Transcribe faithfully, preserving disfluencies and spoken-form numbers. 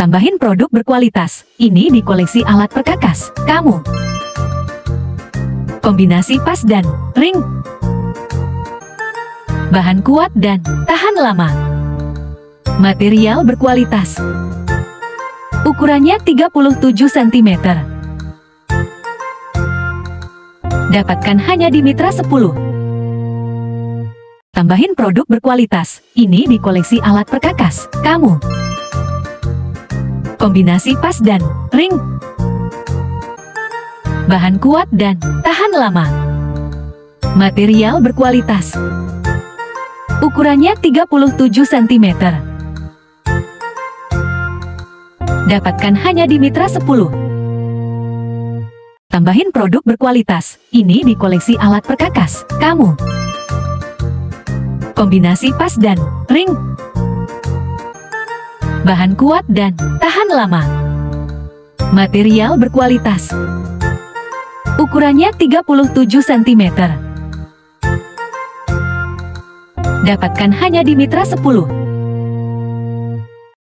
Tambahin produk berkualitas. Ini di koleksi alat perkakas kamu. Kombinasi pas dan ring. Bahan kuat dan tahan lama. Material berkualitas. Ukurannya tiga puluh tujuh sentimeter. Dapatkan hanya di Mitra sepuluh. Tambahin produk berkualitas. Ini di koleksi alat perkakas kamu. Kombinasi pas dan ring. Bahan kuat dan tahan lama. Material berkualitas. Ukurannya tiga puluh tujuh sentimeter. Dapatkan hanya di Mitra sepuluh. Tambahin produk berkualitas. Ini di koleksi alat perkakas kamu. Kombinasi pas dan ring. Bahan kuat dan tahan lama. Material berkualitas. Ukurannya tiga puluh tujuh sentimeter. Dapatkan hanya di Mitra sepuluh.